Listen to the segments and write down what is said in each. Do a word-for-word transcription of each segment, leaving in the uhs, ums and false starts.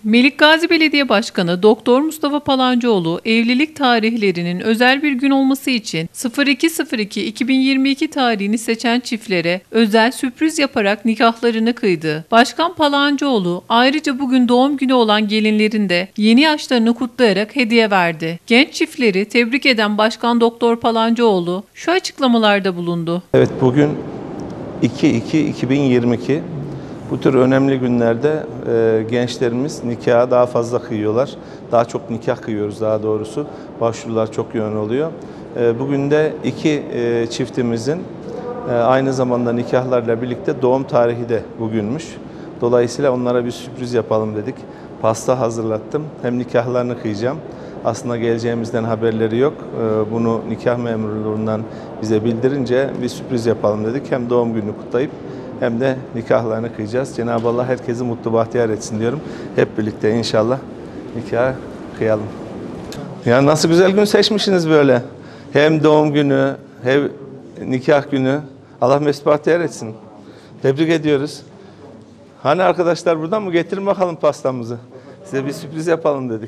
Melikgazi Belediye Başkanı Doktor Mustafa Palancıoğlu, evlilik tarihlerinin özel bir gün olması için sıfır iki sıfır iki iki bin yirmi iki tarihini seçen çiftlere özel sürpriz yaparak nikahlarını kıydı. Başkan Palancıoğlu ayrıca bugün doğum günü olan gelinlerin de yeni yaşlarını kutlayarak hediye verdi. Genç çiftleri tebrik eden Başkan Doktor Palancıoğlu şu açıklamalarda bulundu. Evet, bugün iki iki iki bin yirmi iki. Bu tür önemli günlerde e, gençlerimiz nikaha daha fazla kıyıyorlar. Daha çok nikah kıyıyoruz daha doğrusu. Başvurular çok yoğun oluyor. E, bugün de iki e, çiftimizin e, aynı zamanda nikahlarla birlikte doğum tarihi de bugünmüş. Dolayısıyla onlara bir sürpriz yapalım dedik. Pasta hazırlattım. Hem nikahlarını kıyacağım. Aslında geleceğimizden haberleri yok. E, bunu nikah memurluğundan bize bildirince bir sürpriz yapalım dedik. Hem doğum gününü kutlayıp hem de nikahlarını kıyacağız. Cenab-ı Allah herkesi mutlu bahtiyar etsin diyorum. Hep birlikte inşallah nikah kıyalım. Ya nasıl güzel gün seçmişsiniz böyle. Hem doğum günü, hem nikah günü. Allah mesut bahtiyar etsin. Tebrik ediyoruz. Hani arkadaşlar buradan mı? Getirin bakalım pastamızı. Size bir sürpriz yapalım dedik.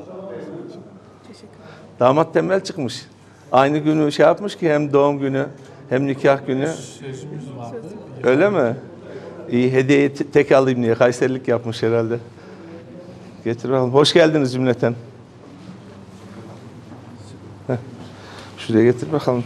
Damat tembel çıkmış. Aynı günü şey yapmış ki hem doğum günü hem nikah günü. Sözümüz vardı. Öyle mi? İyi, hediyeyi tek alayım diye Kayserilik yapmış herhalde. Getir bakalım. Hoş geldiniz cümleten. Heh. Şuraya getir bakalım.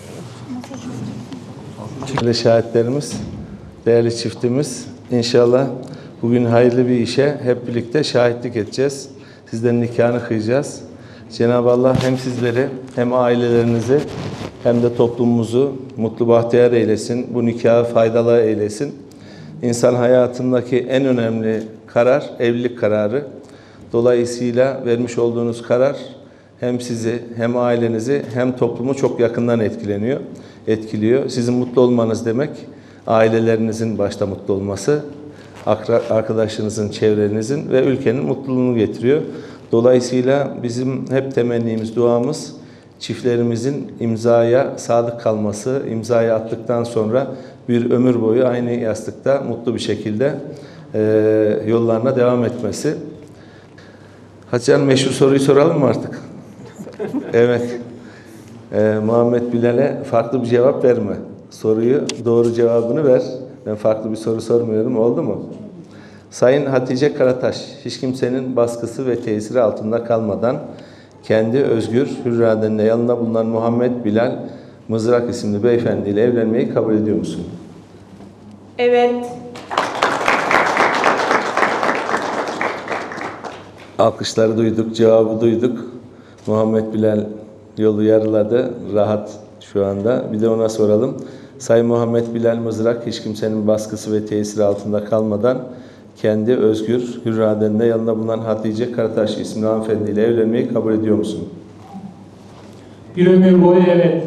Değerli şahitlerimiz, değerli çiftimiz, İnşallah bugün hayırlı bir işe hep birlikte şahitlik edeceğiz. Sizlerin nikahını kıyacağız. Cenab-ı Allah hem sizleri hem ailelerinizi hem de toplumumuzu mutlu bahtiyar eylesin. Bu nikahı faydalı eylesin. İnsan hayatındaki en önemli karar evlilik kararı. Dolayısıyla vermiş olduğunuz karar hem sizi hem ailenizi hem toplumu çok yakından etkileniyor, etkiliyor. Sizin mutlu olmanız demek ailelerinizin başta mutlu olması, arkadaşlarınızın, çevrenizin ve ülkenin mutluluğunu getiriyor. Dolayısıyla bizim hep temennimiz, duamız çiftlerimizin imzaya sadık kalması, imzayı attıktan sonra bir ömür boyu aynı yastıkta mutlu bir şekilde e, yollarına devam etmesi. Hatice Hanım, meşhur soruyu soralım mı artık? Evet. E, Muhammed Bilal'e farklı bir cevap verme. Soruyu, doğru cevabını ver. Ben farklı bir soru sormuyorum. Oldu mu? Sayın Hatice Karataş, hiç kimsenin baskısı ve tesiri altında kalmadan kendi özgür, hür iradenle yanında bulunan Muhammed Bilal Mızrak isimli beyefendiyle evlenmeyi kabul ediyor musun? Evet. Alkışları duyduk, cevabı duyduk. Muhammed Bilal yolu yarıladı, rahat şu anda. Bir de ona soralım. Sayın Muhammed Bilal Mızrak, hiç kimsenin baskısı ve tesiri altında kalmadan kendi özgür, hür iradenle yanında bulunan Hatice Karataş isimli hanımefendiyle evlenmeyi kabul ediyor musun? Bir ömür boyu evet.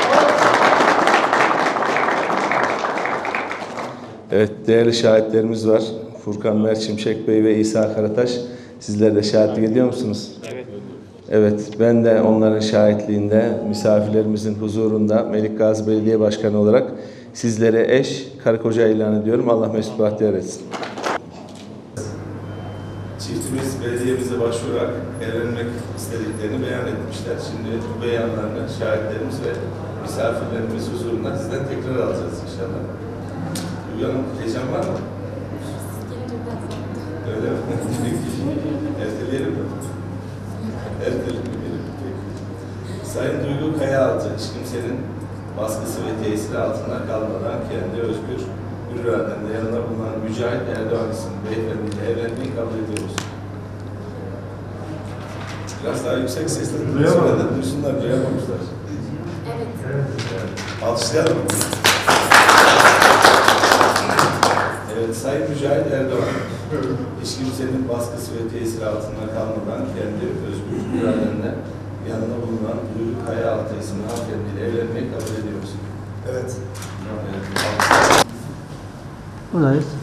Evet, değerli şahitlerimiz var. Furkan Merçimşek Bey ve İsa Karataş. Sizler de şahitlik ediyor musunuz? Evet. Evet, ben de onların şahitliğinde, misafirlerimizin huzurunda Melikgazi Belediye Başkanı olarak sizlere eş, karı koca ilan ediyorum. Allah mesut bahtiyar etsin. Çiftimiz belediyemize başvurarak evlenmek istediklerini beyan etmişler. Şimdi bu beyanlarını şahitlerimiz ve misafirlerimiz huzurunda sizden tekrar alacağız inşallah. Duygu Hanım, heyecan var mı? Öyle mi? Erteleyelim mi? Erteleyelim. Sayın Duygu Kayaaltı, hiç kimsenin baskısı ve tesiri altında kalmadan kendi özgür, hür iradenle yanında bulunan Mücahit Erdoğan isimli beyefendiyle evlenmeyi kabul ediyoruz. Biraz daha yüksek sesle duysunlar, duysunlar, duyamamışlar. Evet. Evet. Alkışlayalım. Evet, Sayın Mücahit Erdoğan, hiç kimsenin baskısı ve tesiri altında kalmadan kendi özgür iradenle yanında bulunan Duygu Kayaaltı isimli hanımefendiyle evlenmeyi kabul ediyoruz. Evet. Evet. Buradayız.